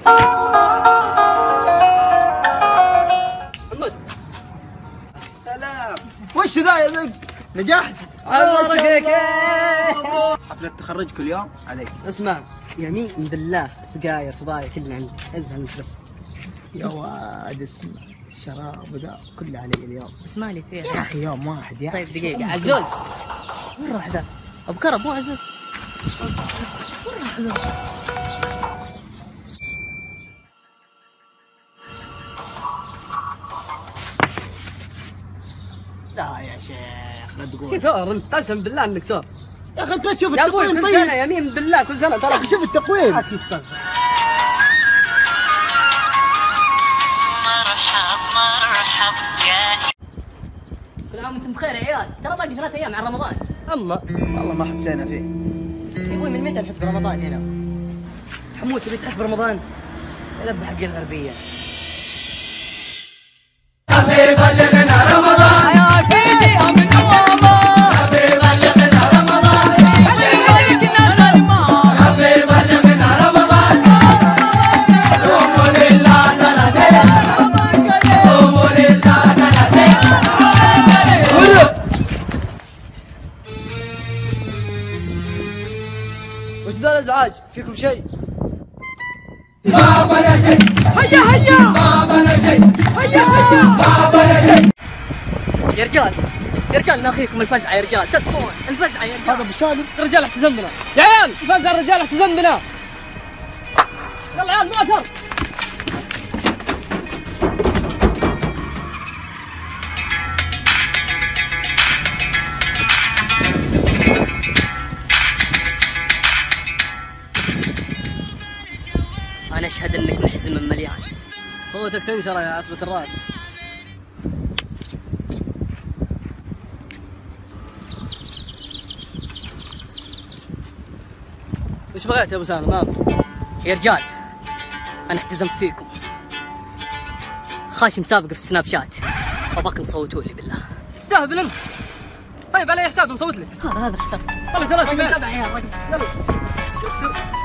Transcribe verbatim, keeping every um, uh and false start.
محمد سلام. وش ذا يا ذق؟ نجحت؟ الله يبارك. حفلة تخرج كل يوم علي. اسمع يمين بالله، سجاير صبايا كله عندي، ازهل انت بس. يا واد اسمع، الشراب ذا كله علي اليوم. بس مالي فيه يا اخي يوم واحد يا طيب دقيقة عزوز، وين راح ذا؟ ابو كرم مو عزوز. وين راح ذا؟ لا يا شيخ لا تقول. كثر انت، قسم بالله انك ثور. يا اخي انت ما تشوف يا ابوي التقويم؟ كل طيب سنة يمين بالله، كل سنة يا ترى. اخي شوف التقويم. مرحب مرحب يا كل عام وانتم بخير يا عيال، ترى باقي ثلاث ايام على رمضان. اما والله ما حسينا فيه. يا ابوي من متى نحس برمضان هنا؟ حمود تبي تحس برمضان؟ يلبى حق الغربية. حبيب بلغنا رمضان يا سيدي يا من الله. حبيب بلغنا رمضان حبيب بلغنا سلمان. حبيب بلغنا رمضان قوموا لله ثلاثين، قوموا لله ثلاثين. وش ذا الازعاج؟ فيكم شيء؟ ما بنا شيء. هيا هيا ما بنا شيء. هيا هيا ما بنا شيء. يا رجال يا رجال ناخيكم الفزعه يا رجال، تدفون الفزعه يا رجال. هذا ابو سالم. الرجال احتزم بنا يا عيال، الفزعه الرجال احتزم بنا. يلا يا عيال موتر. انا اشهد انك محزم مليان. فوتك تنشر يا عصبة الراس. وش بغيت يا ابو سالم؟ ماذا؟ يا رجال انا احتزمت فيكم، خاش مسابقة في السناب شات، اباكم تصوتوا لي بالله. تستهبل انت. طيب على اي حساب نصوت لك؟ هذا هذا الحساب. طيب خلاص يا عيال. يلا